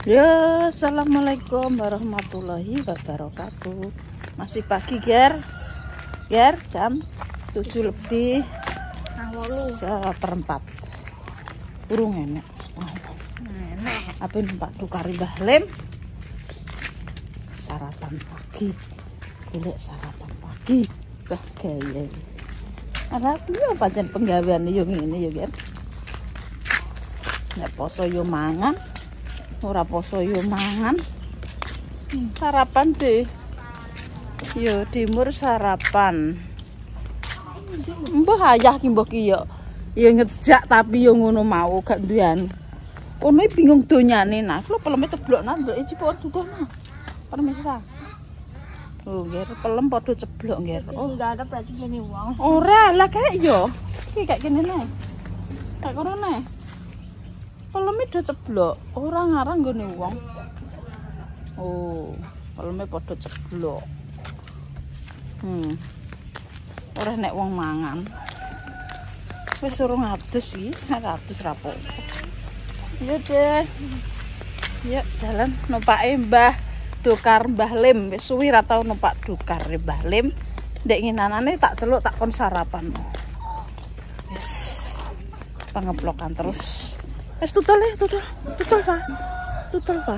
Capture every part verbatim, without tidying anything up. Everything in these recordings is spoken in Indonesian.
Ya, assalamualaikum warahmatullahi wabarakatuh. Masih pagi, Ger. Ger, jam tujuh lebih seperempat. Burung enak. Apa numpak tukari Mbah Lim? Sarapan pagi. Golek sarapan pagi. Bah gaya. Ana piye pancen penggawean yo ngene yo, Ger. Nek poso yo mangan. Ora poso yo mangan. Sarapan deh. Yo timur sarapan. Mbah ayah ki mbok ki yo. Ya ngejak tapi yo ngono mau gak duwean. Ono bingung donyane nah. Lho peleme ceblok nang ndek iki kok duduh nah. Permisa. Oh, nggih pelem padha ceblok nggih. Oh, enggak ada berarti gini wong. Ora lah kayak yo. Iki kayak gini nih. Tak kono nih. Peleme do ceblok, ora ngarang nggone wong. Oh, peleme padha ceblok. Hmm. Ora nek wong mangan. Wis urung adus iki, adus rapo. Ya deh. Ya jalan numpake Mbah Dokar Mbah Lim. Wis suwi ra tau numpak Dokar Mbah Lim. Ndek nginanane tak celuk tak kon sarapan. Wis pangeplokan terus. Es tutul ya, tutul, tutul Pak, tutul Pak.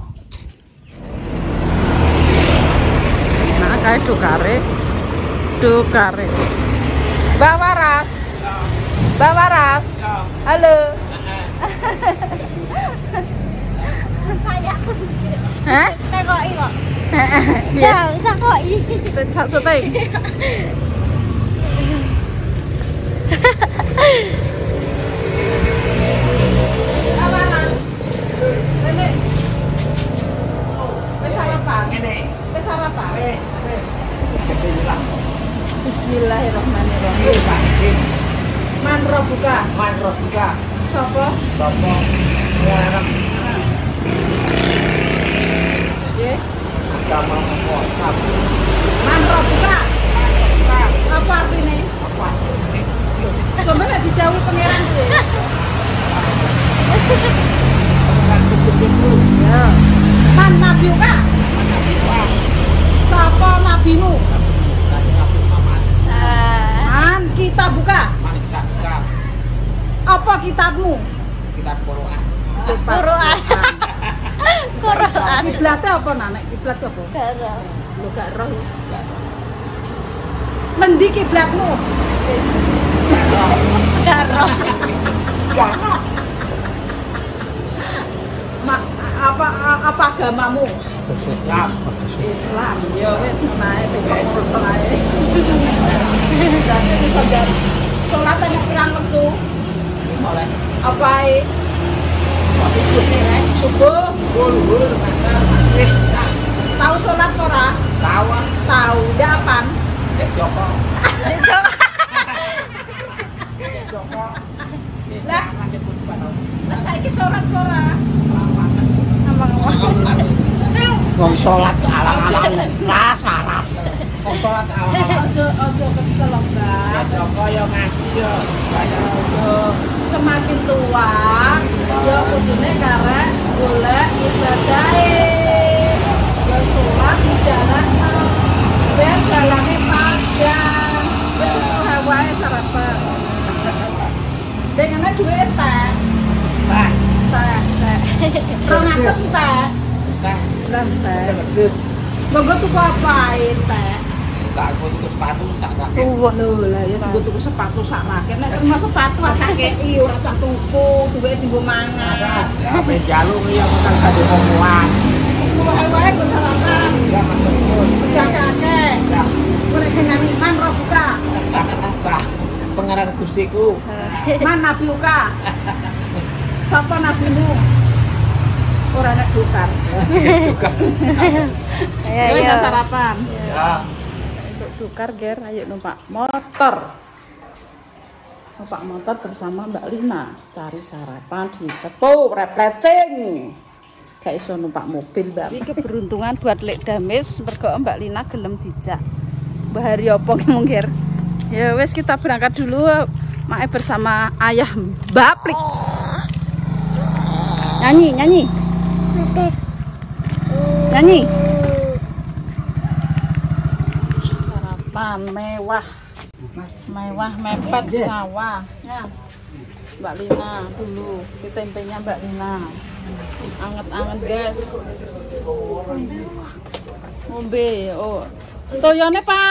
Nah, kayak dokare, dokare. Mbak Waras, Mbak Waras, halo. Kayak, hah? Takoki kok. Ya, takoki. Tak sotai. Bismillahirrahmanirrahim. Manro buka, manro buka. Sopo, sopo. Ya, ye. Agama muasab. Manro buka. Apa artinya? Apa artinya? Coba nek didhawuhi pangeran kuwi. Pangeran kudu. Ya. Man nabi buka. Sopo nabimu? Man kita buka. Kita buka. Apa kitabmu? Kitab Quran. Quran. Quran. Kiblatnya apa nanek? Kiblat apa? Gak roh. Lu gak roh. Mendi kiblatmu? Gak roh. Ma, apa apa agamamu? Islam. Islam. Ya wis nae pokok ae. Jadi bisa jadi sholat ada pirang waktu? Oleh Apa ae? waktu subuh, Subuh. luhur, asar, maghrib. Tahu sholat ora? Tahu. Tahu. Dapan? Eh Joko. Joko. Lah, lah saiki sholat ora? Wong salat alang-alang ras ras. Wong salat alang-alang. Ojo ojo kesel, Mbak. Joko yo ngaji yo. Ojo semakin tua ya kudune karek golek ibadahe. Ya sholat di jalan ben dalane panjang. Wis hawae sarapan. Dengan duit teh. Bah, Teh, teh. Rong atus teh. teh. Rong teh. Terus Monggo tuku apa teh? tak aku tuku sepatu tak pakai. Tuwa lho lah ya tuku tuku sepatu sak raket. Nek termasuk sepatu tak kei ora sak tuku, duwe dienggo mangan. Ape jalur ya makan sate omongan. Wae-wae go sarapan. Ya masuk. Jakake. Ya. Ora sing nang iman ro buka. Bah, pengaran Gustiku. Man nabi uka. Sapa nabimu? Ora nek Dokar. Juga. Ayo, Ayo ayo. sarapan. Ya. Untuk Dokar Ger, ayo numpak motor. Numpak motor bersama Mbak Lina. Cari sarapan di Cepu, replecing. Gak iso numpak mobil, Mbak. Ini keberuntungan buat Lek Damis, mergo Mbak Lina gelem dijak. Mbah Hari apa ngomong Ger? Ya wes kita berangkat dulu Mae bersama ayah Mbak Plik. Nyanyi, nyanyi. Nyanyi. Sarapan mewah. Mewah mepet sawah. Ya. Mbak Lina dulu. Ini tempenya Mbak Lina. Anget-anget, guys. Ngombe. Oh. Toyone, Pak.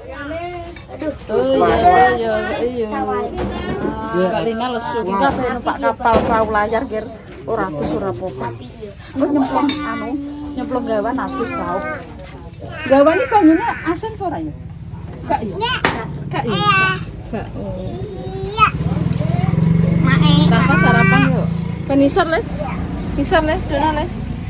Oh iya iya iya. Mbak Lina lesu. Iki ape numpak kapal perahu layar, Ger. Ora atus ora apa-apa. Engko nyemplung anu, nyemplung gawan atus tau. Gawan iki banyune asin apa ora ya? Kak ya? Kak ya? Kak. Oh. Mae. Rafa sarapan yuk. Penisar le. Nisar le, dona le.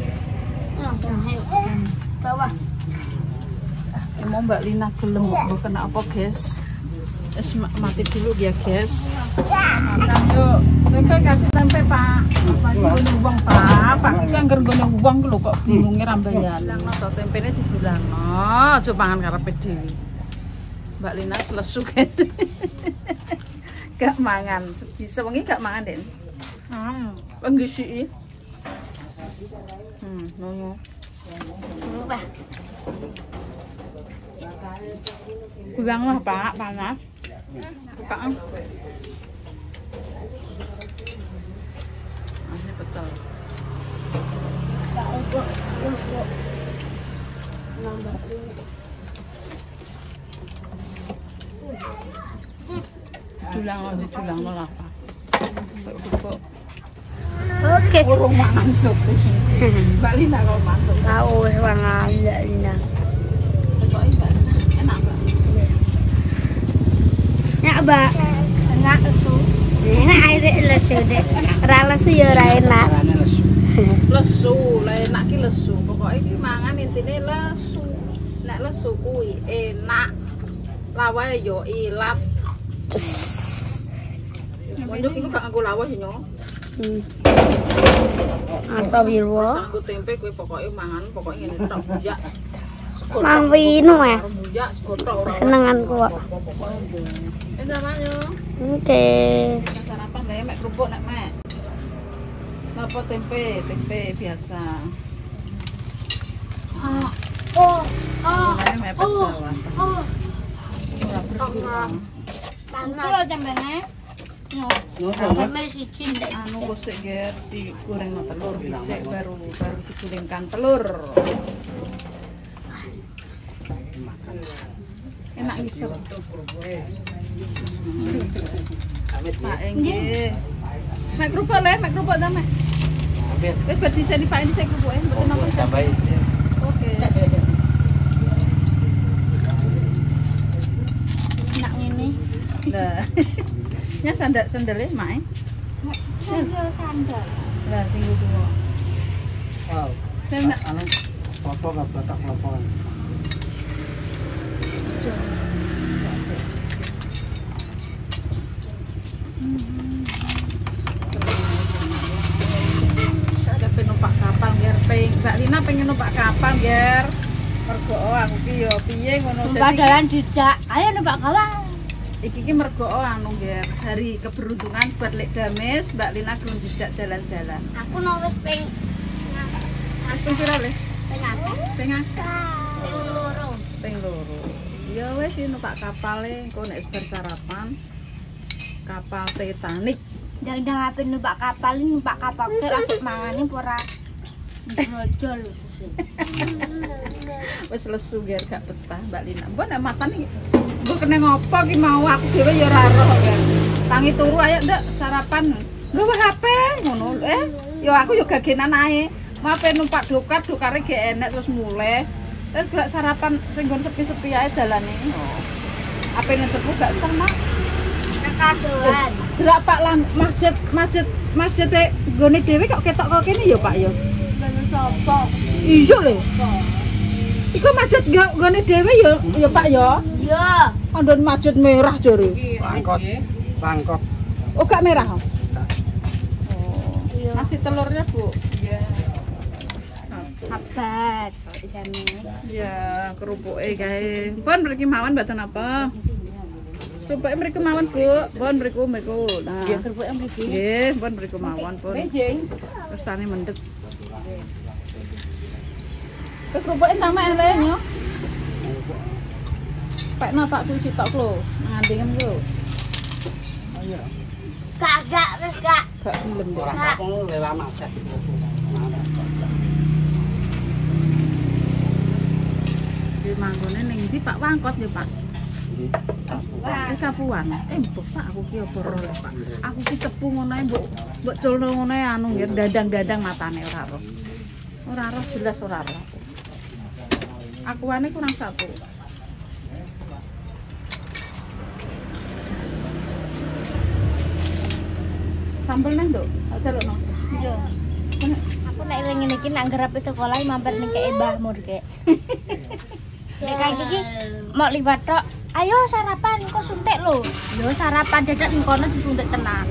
Bawah. Mau Mbak Lina gelem kok kena apa, guys? Es mati dulu ya, guys. Makan yuk. Tempe kasih tempe, Pak. Pak iki uang, Pak. Pak iki anggar ngene uang lho kok bingunge rambayan. Nang tempene didulangno, aja pangan karepe dhewe. Mbak Lina lesu guys. Gak mangan. Sewengi gak mangan, Den. Hmm, penggisi. Hmm, ngono. Berubah. Kurang lah, Pak, panas. Buka. Masih betul. Dulang aja dulang lah, Pak. Oke. Burung mangan sup. Mbak Lina kalau mantuk. Tahu wis mangan Mbak Lina. Kok iki, Mbak? Enak, Mbak. Enak, Mbak. Enak itu. Enak air lesu deh. Ora lesu ya ora enak. Lesu, lah enak ki lesu. Pokoke iki mangan intine lesu. Nek lesu kuwi enak. Lawahe yo ilat. Mondok iku gak nganggo lawah yo. Hmm. Asa wirwa. Nganggo tempe kuwi pokoke mangan pokoke ngene tok buyak. Mang wino ya. Buyak sego tok ora. Senenganku kok. Eh samanya. Oke. Sarapan bae mek kerupuk nek mek. Napa tempe, tempe biasa. Oh. Oh. Oh. Nek mek pesawat. Oh. Ora berkurang. Panas tempene. No. Tempe siji ndek. Anu kosek ger digoreng no telur dhisik baru baru digulingkan telur. Enak ngisep. Pak nggih. Mek kerupuk le, mek kerupuk ta mek. Ambil. Wis berarti saya dipakai di saya kerupuk eh, mboten napa. Tambahi. Oke. Enak ngene. Lah. Nya sandal sandale mak. Yo sandal. Lah tinggal dulu. Wow. Saya nak Anu foto gak batak laporan. Ada penumpak kapal ger peng. Mbak Lina pengen numpak kapal ger. Mergo aku ki yo piye ngono Numpak dalan dijak. Ayo numpak kapal. iki ki mergo anu ger hari keberuntungan buat Lek Dames Mbak Lina belum dijak jalan-jalan. Aku no wis peng Wis ping pira le? peng akeh. Ping akeh. Peng loro. Ping loro. Ya wis numpak kapal e engko nek bar sarapan. Kapal Titanic. Ndang-ndang ape numpak kapal ini numpak kapal ke lagi mangane ora brojol. Wis lesu ger gak betah Mbak Lina. Mbok nek matane mbok kena ngopo ki mau aku dhewe ya ora roh ya. Tangi turu ayo ndak sarapan. Nggawe H P ngono eh. Ya aku yo gagenan ae. Mape numpak dokar, dokare ge enek terus mulai. Terus gerak sarapan sing nggon sepi-sepi ae dalane. Oh. Ape nek sepu gak sama. Kadoan. Gerak Pak Lang masjid masjid masjid e gone dhewe kok ketok kok kene ya Pak ya. Gane sapa? Iya lho. Iku masjid gone dhewe ya ya Pak ya. Iya. Andon masjid merah jare. Bangkot. Bangkot. Oh gak merah. Oh. Iya. Nasi telurnya, Bu. Iya. Habat. Jane. Ya, kerupuke kae. Pun mriki mawon mboten apa. Kerupuke mriki mawon, Bu. Pun mriku mriku. Nah, kerupuke mriki. Nggih, pun mriku mawon, pun. Kersane mendhet. Ke kerupuk entang mek le nyo. Pak no tak cuci tok lho, ngandingen lho. Kagak wis gak. Gak gelem deh. Ora sakon lela masak. Di manggone ning ndi Pak Wangkot ya Pak? Wah, Sapuan. Eh, mbok Pak aku ki opo ro Pak. Aku ki cepu ngono ae mbok mbok culno ngono ae anu nggih dadang-dadang matane ora ro. Ora ro jelas ora ro. Akuane kurang satu. Sambel nang nduk, tak jalukno. Iya. Aku nek ngene iki nak ngerep sekolah mampir ning kek Mbah Mur kek. Nek kayak iki mau liwat tok. Ayo sarapan kok suntik lho. Yo sarapan dadak ning kono disuntik tenan.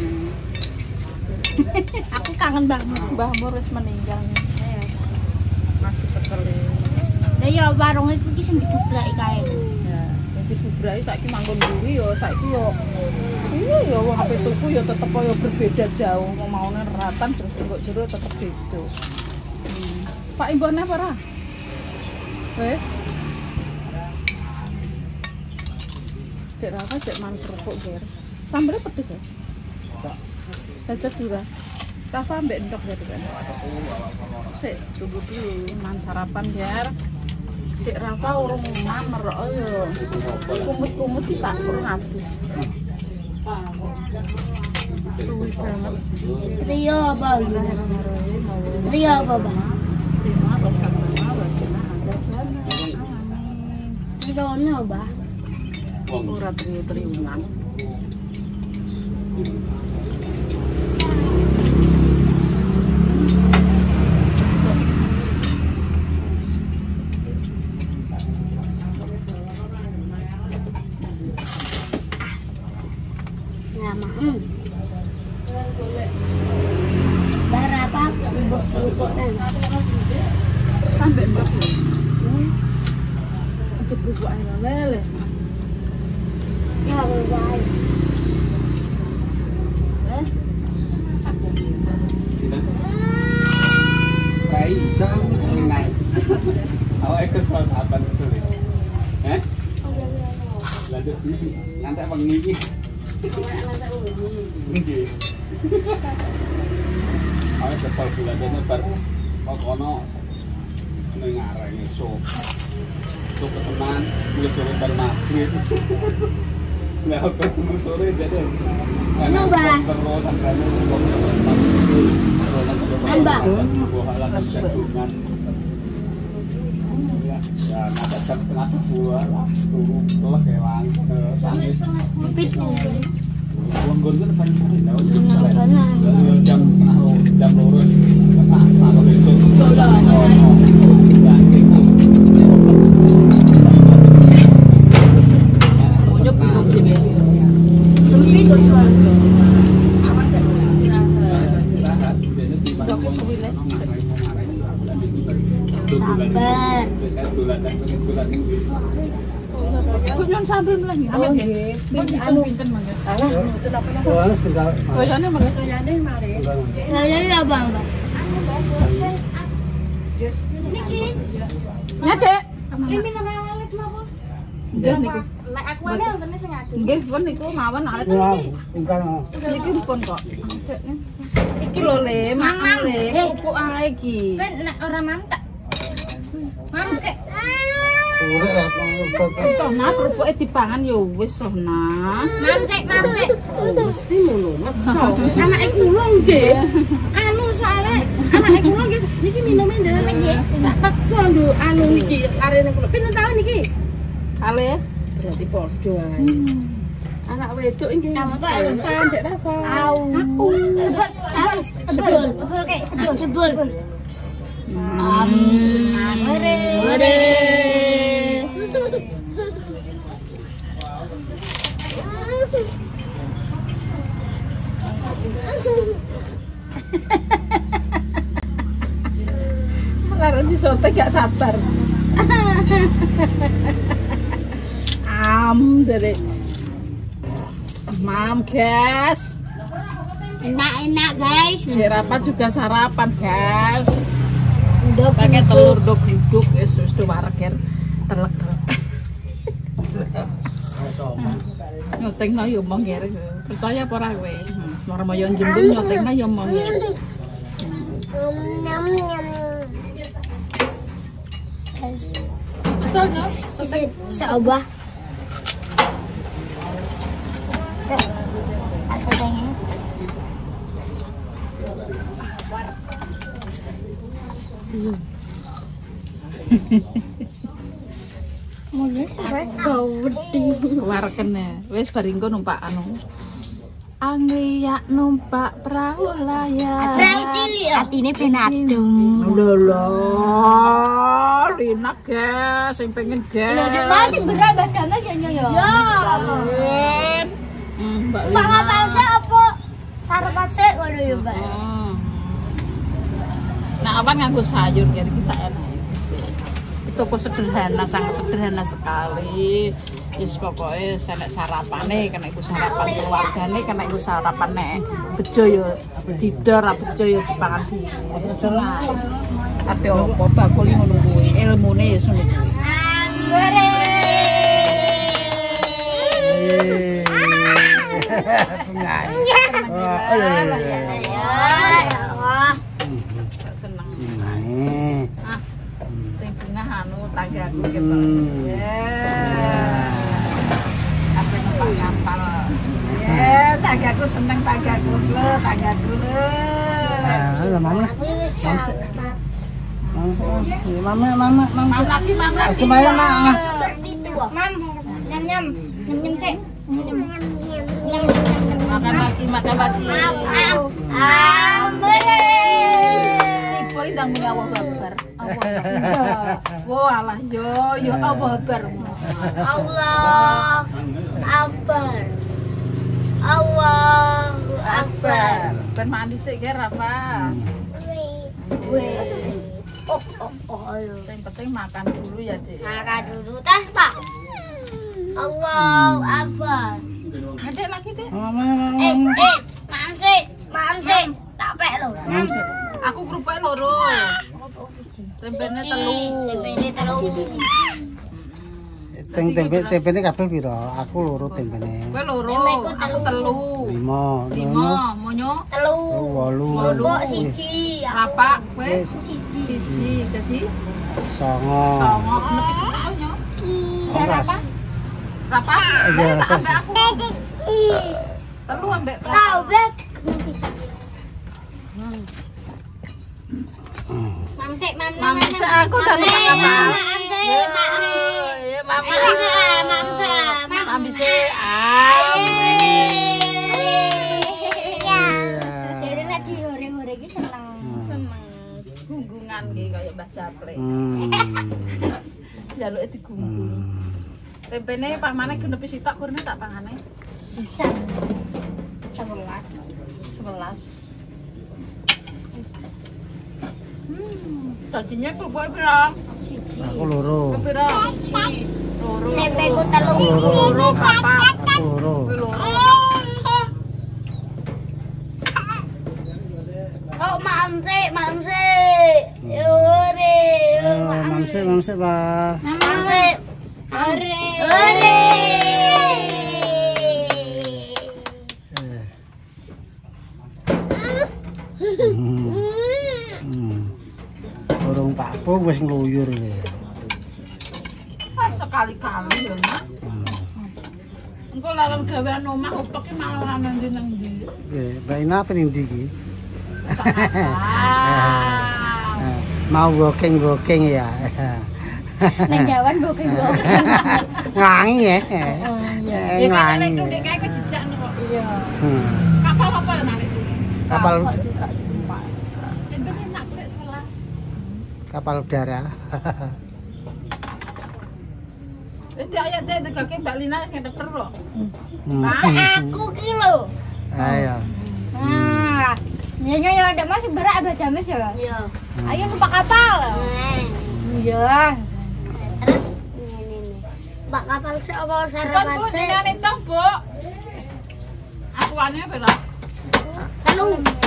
Aku kangen Mbah Mur. Mbah Mur wis meninggal nih. Masih pecel. Lah ya warung iku iki sing dibubraki kae. Ya, dadi bubrake saiki manggon mburi ya saiki yo iya ya wong ape tuku ya tetep kaya berbeda jauh. Mau maune ratan terus kok jero tetep beda. Hmm. Pak imbone apa ora? Wes. Dek Rafa cek man kerupuk ger. Sambelnya pedes ya? Enggak. Cecep dura. Rafa ambek endok ya kan. Sik, tunggu dulu man sarapan ger. Dek Rafa urung mamer oh yo. Kumut-kumut sih Pak urung abis. Suwi banget. Rio apa? Rio apa, Bang? Terima bersama bagaimana ada sana. Rio ono, Bang. Ora triu-triunan. Hmm. Berapa bubuk-bubuk nang? Sampai ndok lho. Untuk bubuk air lele. Ya wae. Rai, kamu naik. Awak kesel apa kesel? Yes? Lanjut ini, nanti bengi iki. Nggih. Awak kesel bulanane bar kono ning areng iso. Iso pesenan, kuwi sore bar maghrib. Lah ketemu sore jadi. Ano ba? Terus anggane An ba? Ya, ada jam setengah sepuluh lah, turun telah kewan ke sana. Pipit. Wonggon itu depan sana, lalu jam setengah jam lurus, setengah setengah besok. Kunyon sambil lagi. Oh nggih. Anu pinten mangga. Koyone mangga. Koyone mari. Saya ya, Bang. Niki. Nyadek. Ini nerawalit napa? Nggih niku. Nek aku ana wonten sing ngadu. Nggih, pun niku mawon alit niki. Niki pun kok. Iki lho Le, mamam Le. Kupuk ae iki. Ben nek ora mantek. Mam kek. Wis toh nah kerupuke dipangan ya wis toh nah. Mam sik, mam sik. Mesti ngono. Meso. Anake kula nggih. Anu soalé anake kula nggih niki minumé ndelok nggih. Tak paksa lho anu niki arene kula. Pinten taun niki? Kale berarti padha ae. Anak wedok iki lupa Dek Rafa. Au. Aku Sebul, sebul, sebul kek, sebul, sebul. Am, ore, ore. Melarang si sote gak sabar. Am, jadi mam guys. Enak-enak guys. Dek Rafa juga sarapan, guys. Udah Pakai telur dok-duduk, wis wis wareg ger. Telek-telek. Nyotengno yo mong ger. Percaya apa ora kowe? Norma yo jembung nyotengno yo mong ger. Nyam nyam. Betul yo. Seobah. Aku tanya. Mulai sampai kau wedi. Warekene. Wis baringko numpak anu. Angliak numpak perahu layar. Perahu cilik ya. Atine ben adem. Lho lho. Enak guys, sing pengen guys. Lho nek mati berat badane ya yo. Ya. Salin. Mbak Mbak ngapal sih apa? Sarapan sih ngono ya, Mbak. Nah, apa nganggo sayur kira iki sak enake sih. Toko sederhana, sangat sederhana sekali. Wis pokoke senek sarapane, kena iku sarapan keluargane, kena iku sarapane bejo yo didor, bejo yo dipangan dhewe. Tapi opo bakul ngono kuwi, ilmune wis ngono kuwi. Gore. Seneng. Nah. Ah. Sing bungah anu tanggaku gitu. Ya. Apa numpak kapal. Ya, tanggaku seneng tanggaku lho, tanggaku lho. Ah, mama. Mama, mama, mama. Mam lagi, mam lagi. Kemana, Mak? Mam, nyam nyam, nyam nyam sih. Nyam nyam nyam. Makan lagi, makan lagi. Amre. Tipe ndang muni Allah Akbar. Allah. Walah yo yo Allah Akbar. Allah Akbar. Allahu Akbar. Ben mandi sik ge Rafa. Weh. Oh oh oh ayo. Yang penting makan dulu ya, Dek. Makan dulu tas, Pak. Allahu Akbar. Ngedek lagi, Dek. Mama, Eh, mama. eh, maaf sih, maaf sih, tak pek lo. Aku kerupuk loro. Tempene telu. Tempene telu. Teng tempe tempene kabeh piro? Aku loro tempene. Kowe loro, Tempeku aku telu. Lima. Lima, monyo Telu. Wolu. Mbok siji. Rafa, kowe Siji. siji. Dadi Songo. songo nepi setahun yo. Songas. Rafa, Iya, tak rasa. ambek aku. Telu ambek Tahu bek. Mam sik, mam Mam sik, aku tak Mam sik, apa. mam sik, mam. Ya, mama. Mam sik, mam sik, mam. Mam sik. Amin. Jadi nek dihore-hore iki seneng. Seneng gunggungan iki kaya Mbah Japlek. Hmm. Jaluke digunggung. Tempene pamane genepi sitok kurne tak pangane. Bisa. sebelas. sebelas. Hmm, dadinya kerupuk piro? Siji. Aku loro. Piro? Siji. Loro. Tempeku telu. Aku loro. Loro apa? Aku loro. Kowe loro. Oh, mam sik, mam sik. Hore. Mamse, mamse, Pak. Mam sik. Hore. Hore. Hmm. Hmm. Burung Pak Po wis ngluyur iki. Ah, sekali-kali ya. Engko larang gawean omah upek ki malah nang ndi nang ndi. Eh, Mbak Ina apa ning ndi iki? Ah. Eh, Mau walking-walking ya. Neng jawan bokeng-bokeng. Nglangi ya. Oh iya. Eh, Ya kan nek nglangi. ndek kae kejak kok. Iya. Hmm. Kapal apa ya nek itu? Kapal Itu enak rek sebelas. kapal udara. Wis ayo dek tegake Mbak Lina wis ngeter lho. Hmm. Aku ki lho. Ayo. Nah, nyonya ya ada masih berak ada jamis ya? Iya. Ayo numpak kapal. Iya. Terus ini nih. Mbak kapal sih apa sarapan Bu, sih? jenenge tong, Bu. Akuane pira? Telu.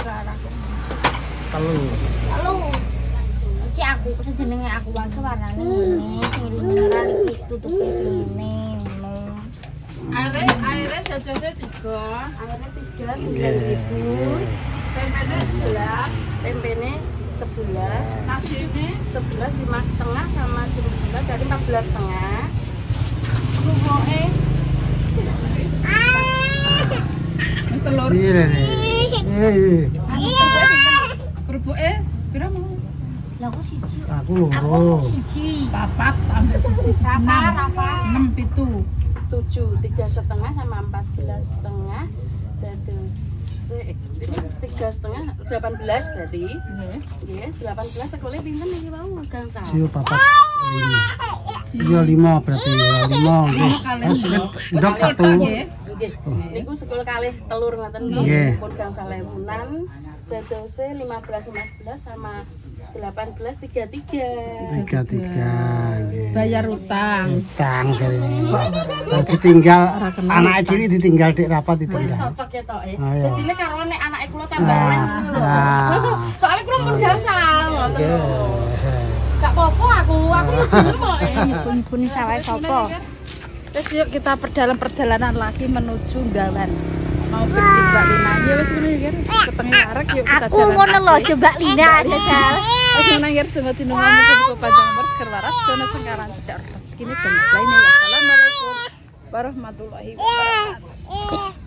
Telu. Telu. Iki aku sejenenge aku wae warnane ngene, sing lingkaran iki tutupe sing ngene. Aire aire jajane tiga. Airnya tiga sembilan ribu. Tempenya sebelas. Tempene sebelas. Nasinya sebelas lima setengah sama sembilan dari empat belas setengah. Ruboke ini telur. Iya nih. Eh, Kerupuknya pira mau? lah kok siji. aku Aku loro. siji. Papat tambah siji Rafa, enam. Rafa. enam pitu. Tujuh tiga setengah sama empat belas setengah. Terus ini tiga setengah delapan belas berarti. Iya, delapan belas sekolah pinten iki mau gangsal. Sio papat lima. Iya lima berarti ya lima. Terus ndok satu. Nggih. Niku sekolah kalih telur ngoten Nggih. nggih. Pun gangsal ewunan. Dadose lima belas lima belas sama delapan belas tiga puluh tiga. Tiga tiga. Bayar utang. Utang jadi. Tadi tinggal anak cilik ditinggal dek rapat Wis ditinggal. cocok ya tok eh. Ayo. Dadine karo nek anake kula tambah Nah, men. nah. Soale kula pun gangsal ngoten Oke. lho. Gak apa-apa aku, aku gelem kok eh. Nyebun-nyebun sawae sapa. Terus yuk kita perdalam perjalanan lagi menuju Gawan. Mau piknik Mbak Lina. Ya wis ngono ya, Ger. Ketengah arek yuk kita Aku jalan. ngono lho Mbak Lina jajal. Wis nang Ger donga dinungan muga panjang umur seger waras dono sengkaran cedhak rezekine dan lainnya. Wassalamualaikum warahmatullahi wabarakatuh.